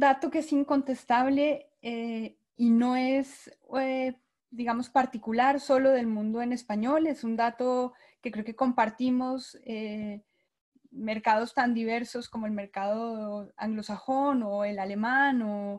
dato que es incontestable y no es, digamos, particular solo del mundo en español, es un dato que creo que compartimos mercados tan diversos como el mercado anglosajón o el alemán,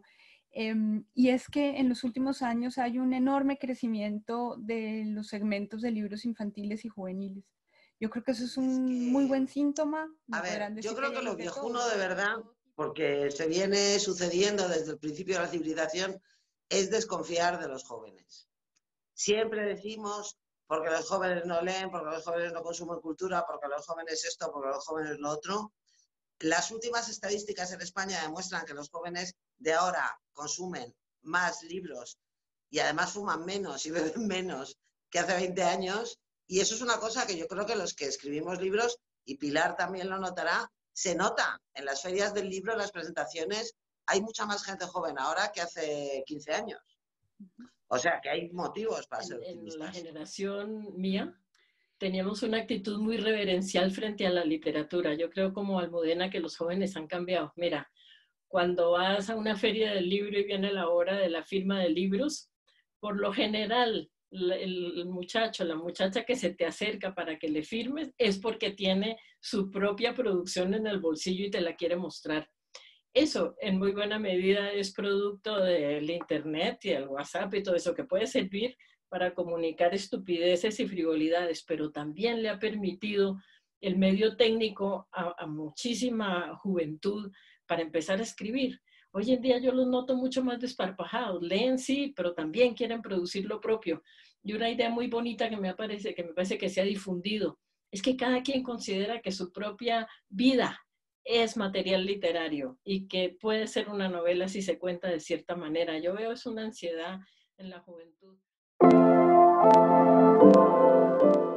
y es que en los últimos años hay un enorme crecimiento de los segmentos de libros infantiles y juveniles. Yo creo que eso es Es un muy buen que, síntoma. Me a ver, podrán yo decir que creo hay que ahí lo de todo, viejuno de ¿no? De verdad, todo tipo. porque se viene sucediendo desde el principio de la civilización, es desconfiar de los jóvenes. Siempre decimos, porque los jóvenes no leen, porque los jóvenes no consumen cultura, porque los jóvenes esto, porque los jóvenes lo otro. Las últimas estadísticas en España demuestran que los jóvenes de ahora consumen más libros y además fuman menos y beben menos que hace 20 años. Y eso es una cosa que yo creo que los que escribimos libros, y Pilar también lo notará, se nota en las ferias del libro, en las presentaciones, hay mucha más gente joven ahora que hace 15 años. O sea que hay motivos para ser En la optimistas. generación mía teníamos una actitud muy reverencial frente a la literatura. Yo creo como Almudena que los jóvenes han cambiado. Mira, cuando vas a una feria del libro y viene la hora de la firma de libros, por lo general el muchacho, la muchacha que se te acerca para que le firmes es porque tiene su propia producción en el bolsillo y te la quiere mostrar. Eso en muy buena medida es producto del internet y el WhatsApp y todo eso que puede servir para comunicar estupideces y frivolidades, pero también le ha permitido el medio técnico a muchísima juventud para empezar a escribir. Hoy en día yo los noto mucho más desparpajados, leen sí, pero también quieren producir lo propio. Y una idea muy bonita que me parece que se ha difundido es que cada quien considera que su propia vida es material literario y que puede ser una novela si se cuenta de cierta manera. Yo veo es una ansiedad en la juventud.